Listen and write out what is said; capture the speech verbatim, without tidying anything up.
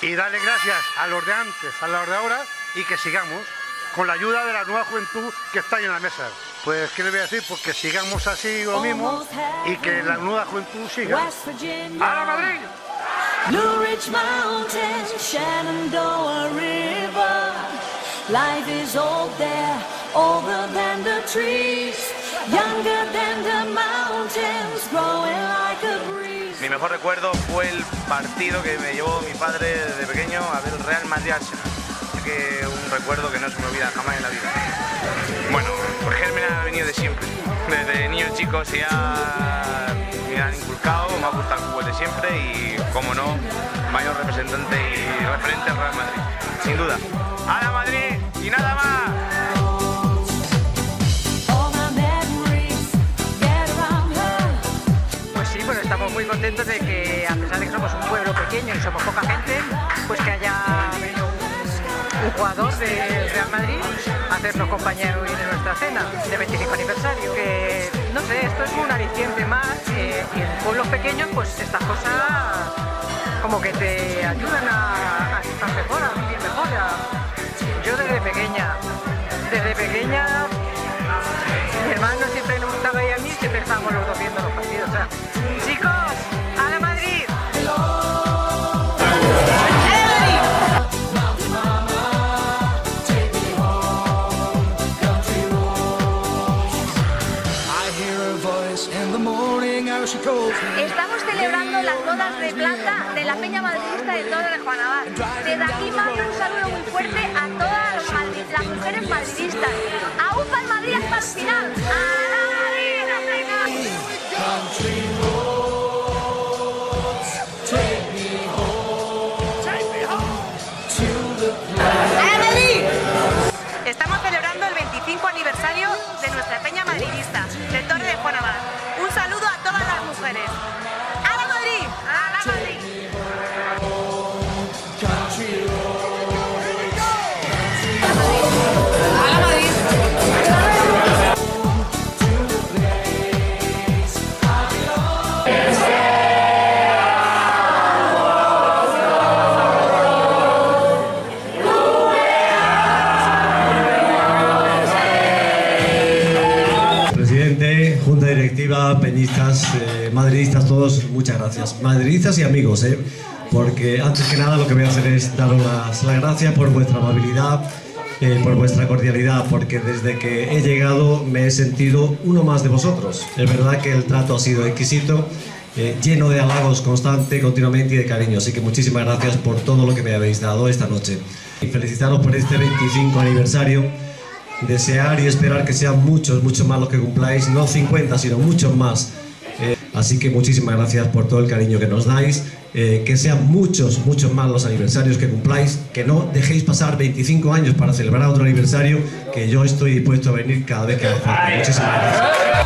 y darle gracias a los de antes, a los de ahora, y que sigamos con la ayuda de la nueva juventud que está ahí en la mesa. Pues, ¿qué le voy a decir? Pues que sigamos así lo mismo y que la nueva juventud siga. ¡A la Madrid! Blue Ridge Mountains, Shenandoah River. Life is old there, older than the trees, younger than the mountains, growing like a breeze. Mi mejor recuerdo fue el partido que me llevó mi padre desde pequeño a ver el Real Madrid-Arsenal. Que un recuerdo que no se me olvida jamás en la vida. Bueno, por Germen ha venido de siempre. Desde niños chicos ya me han inculcado, me ha gustado el fútbol de siempre y, como no, mayor representante y referente al Real Madrid. Sin duda. ¡A la Madrid! ¡Y nada más! Pues sí, pues estamos muy contentos de que, a pesar de que somos un pueblo pequeño y somos poca gente, pues que haya venido un jugador del Real Madrid a hacernos compañía hoy de nuestra cena de veinticinco aniversario. Que, no sé, esto es un aliciente más eh, y en pueblos pequeños pues estas cosas como que te ayudan a, a estar mejor, a vivir mejor. A... Yo desde pequeña, desde pequeña, mi hermano siempre nos gustaba y a mí siempre estábamos los dos viendo los partidos. O sea, chicos, ¡a la Madrid! Estamos celebrando las bodas de plata de la Peña Madridista de Torre de Juan Abad. Desde aquí mando un saludo muy fuerte a todas los Madrid, las mujeres madridistas. ¡Aún para el Madrid hasta el final! ¡A la Madrid! ¡A la Madrid! Estamos celebrando el veinticinco aniversario de nuestra Peña Madridista de Torre de Juan Abad. Un saludo a todas las mujeres. ¡A la Madrid! ¡A la Madrid! ¡A la Madrid! Junta directiva, peñistas, eh, madridistas, todos, muchas gracias. Madridistas y amigos, eh, porque antes que nada lo que voy a hacer es daros las, las gracias por vuestra amabilidad, eh, por vuestra cordialidad, porque desde que he llegado me he sentido uno más de vosotros. Es verdad que el trato ha sido exquisito, eh, lleno de halagos constante, continuamente y de cariño, así que muchísimas gracias por todo lo que me habéis dado esta noche. Y felicitaros por este veinticinco aniversario. Desear y esperar que sean muchos, muchos más los que cumpláis, no cincuenta, sino muchos más. Eh, así que muchísimas gracias por todo el cariño que nos dais, eh, que sean muchos, muchos más los aniversarios que cumpláis, que no dejéis pasar veinticinco años para celebrar otro aniversario, que yo estoy dispuesto a venir cada vez que haga falta. Muchísimas gracias.